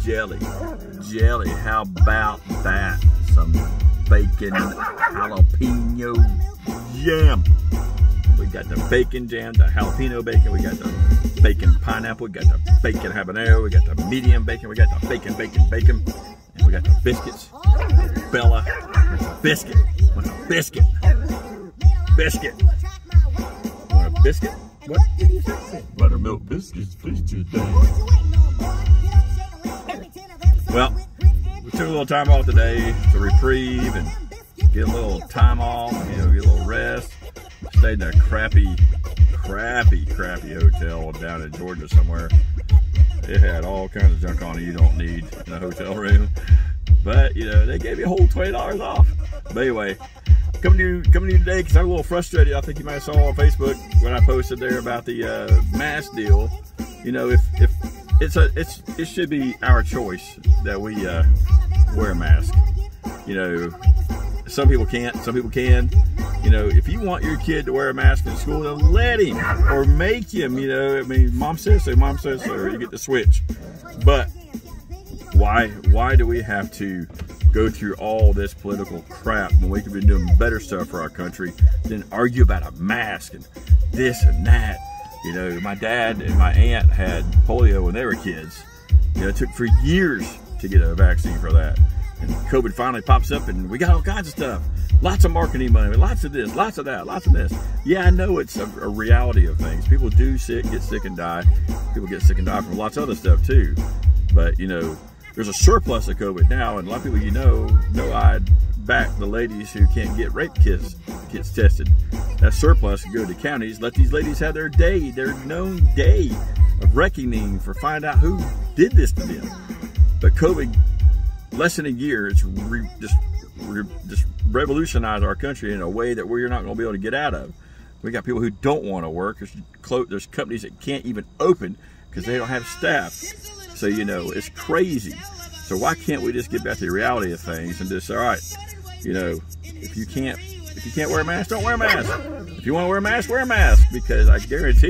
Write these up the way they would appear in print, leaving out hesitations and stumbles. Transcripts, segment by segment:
jelly. Jelly, how about that? Some bacon jalapeno jam. We got the bacon jam, the jalapeno bacon, we got the bacon pineapple, we got the bacon habanero, we got the medium bacon, we got the bacon, and we got the biscuits. Bella, what's a biscuit? What's a biscuit? Biscuit. Want a biscuit? What did you say? Buttermilk biscuits, please today. Well, we took a little time off today to reprieve and get a little time off, you know, get a little rest. Stayed in a crappy hotel down in Georgia somewhere. It had all kinds of junk on it you don't need in a hotel room. But, you know, they gave you a whole $20 off. But anyway, coming to you today because I'm a little frustrated. I think you might have saw on Facebook when I posted there about the mask deal. You know, if it should be our choice that we wear a mask. You know, some people can't, some people can. You know, if you want your kid to wear a mask in school, then let him or make him. You know, I mean, mom says so, or you get the switch. But why do we have to go through all this political crap when we could be doing better stuff for our country than argue about a mask and this and that? You know, my dad and my aunt had polio when they were kids. You know, it took for years to get a vaccine for that. And COVID finally pops up and we got all kinds of stuff. Lots of marketing money, lots of this, lots of that, lots of this. Yeah, I know it's a reality of things. People do get sick and die. People get sick and die from lots of other stuff too. But, you know, there's a surplus of COVID now, and a lot of people, you know, I'd back the ladies who can't get rape kits tested. That surplus can go to counties. Let these ladies have their day, their known day of reckoning for find out who did this to them. But COVID, less than a year, it's just revolutionized our country in a way that we're not going to be able to get out of. We got people who don't want to work. There's companies that can't even open because they don't have staff. So, you know, it's crazy. So why can't we just get back to the reality of things and just, all right, you know, if you can't wear a mask, don't wear a mask. If you want to wear a mask, wear a mask, because I guarantee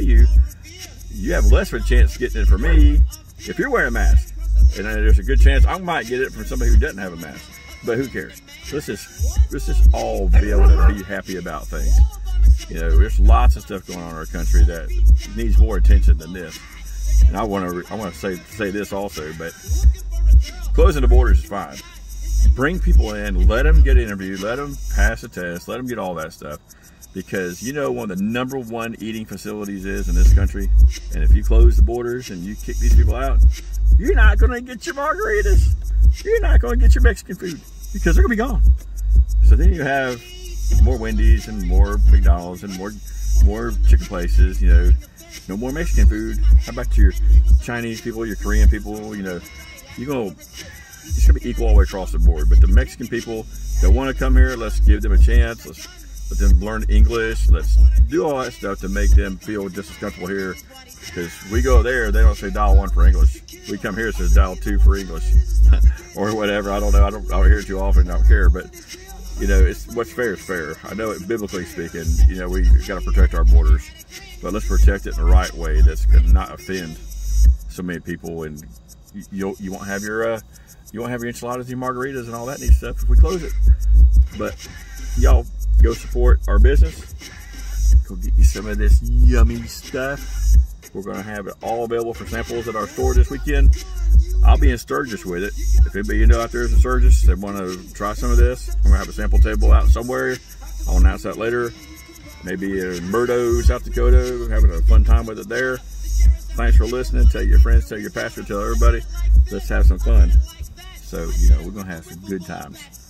you have less of a chance of getting it from me if you're wearing a mask. And there's a good chance I might get it from somebody who doesn't have a mask. But who cares? Let's just all be able to be happy about things. You know, there's lots of stuff going on in our country that needs more attention than this. And I want to say this also, but closing the borders is fine. Bring people in, let them get interviewed, let them pass a test, let them get all that stuff. Because you know one of the #1 eating facilities is in this country. And if you close the borders and you kick these people out, you're not going to get your margaritas. You're not going to get your Mexican food because they're going to be gone. So then you have more Wendy's and more McDonald's and more chicken places, you know. No more Mexican food. How about your Chinese people, your Korean people? You know, it's going to be equal all the way across the board. But the Mexican people that want to come here, let's give them a chance. Let's let them learn English. Let's do all that stuff to make them feel just as comfortable here. Because we go there, they don't say dial 1 for English. We come here, it says dial 2 for English. Or whatever. I don't know. I don't hear it too often. I don't care. But, you know, what's fair is fair. I know it, biblically speaking, you know, we got to protect our borders. But let's protect it in the right way that's going to not offend so many people, and you won't have your enchiladas, your margaritas, and all that neat stuff if we close it. But y'all go support our business. Go get you some of this yummy stuff. We're going to have it all available for samples at our store this weekend. I'll be in Sturgis with it. If anybody you know out there is in Sturgis, they want to try some of this, we're going to have a sample table out somewhere. I'll announce that later. Maybe in Murdo, South Dakota, we're having a fun time with it there. Thanks for listening. Tell your friends, tell your pastor, tell everybody. Let's have some fun. So, you know, we're going to have some good times.